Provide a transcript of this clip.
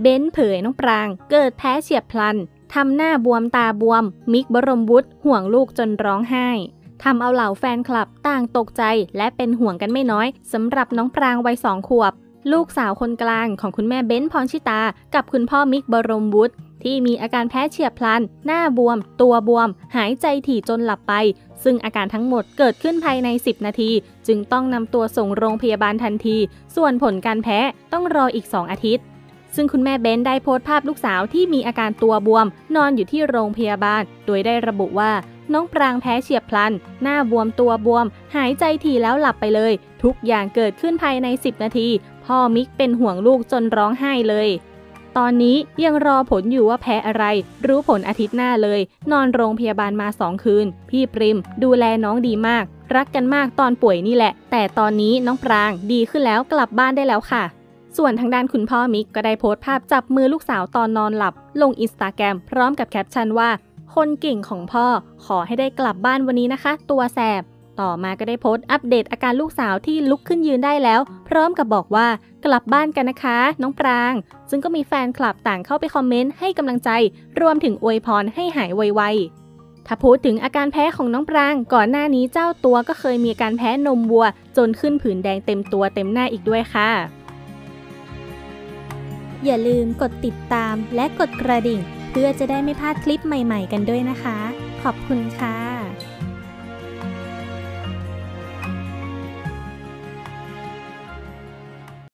เบนเผยน้องปรางเกิดแพ้เฉียบพลันทำหน้าบวมตาบวมมิกบรมวุฒิห่วงลูกจนร้องไห้ทำเอาเหล่าแฟนคลับต่างตกใจและเป็นห่วงกันไม่น้อยสำหรับน้องปรางวัย2 ขวบลูกสาวคนกลางของคุณแม่เบ้นพรชิตากับคุณพ่อมิกบรมวุฒิที่มีอาการแพ้เฉียบพลันหน้าบวมตัวบวมหายใจถี่จนหลับไปซึ่งอาการทั้งหมดเกิดขึ้นภายใน10 นาทีจึงต้องนำตัวส่งโรงพยาบาลทันทีส่วนผลการแพ้ต้องรออีก2 อาทิตย์ซึ่งคุณแม่เบ้นได้โพสต์ภาพลูกสาวที่มีอาการตัวบวมนอนอยู่ที่โรงพยาบาลโดยได้ระบุว่าน้องปรางแพ้เฉียบพลันหน้าบวมตัวบวมหายใจถี่แล้วหลับไปเลยทุกอย่างเกิดขึ้นภายใน10 นาทีพ่อมิกเป็นห่วงลูกจนร้องไห้เลยตอนนี้ยังรอผลอยู่ว่าแพ้อะไรรู้ผลอาทิตย์หน้าเลยนอนโรงพยาบาลมา2 คืนพี่ปริมดูแลน้องดีมากรักกันมากตอนป่วยนี่แหละแต่ตอนนี้น้องปรางดีขึ้นแล้วกลับบ้านได้แล้วค่ะส่วนทางด้านคุณพ่อมิกก็ได้โพสต์ภาพจับมือลูกสาวตอนนอนหลับลง Instagram พร้อมกับแคปชั่นว่าคนเก่งของพ่อขอให้ได้กลับบ้านวันนี้นะคะตัวแสบต่อมาก็ได้โพสต์อัปเดตอาการลูกสาวที่ลุกขึ้นยืนได้แล้วพร้อมกับบอกว่ากลับบ้านกันนะคะน้องปรางซึ่งก็มีแฟนคลับต่างเข้าไปคอมเมนต์ให้กำลังใจรวมถึงอวยพรให้หายไวๆถ้าพูดถึงอาการแพ้ของน้องปรางก่อนหน้านี้เจ้าตัวก็เคยมีอาการแพ้นมวัวจนขึ้นผื่นแดงเต็มตัวเต็มหน้าอีกด้วยค่ะอย่าลืมกดติดตามและกดกระดิ่งเพื่อจะได้ไม่พลาดคลิปใหม่ๆกันด้วยนะคะขอบคุณค่ะ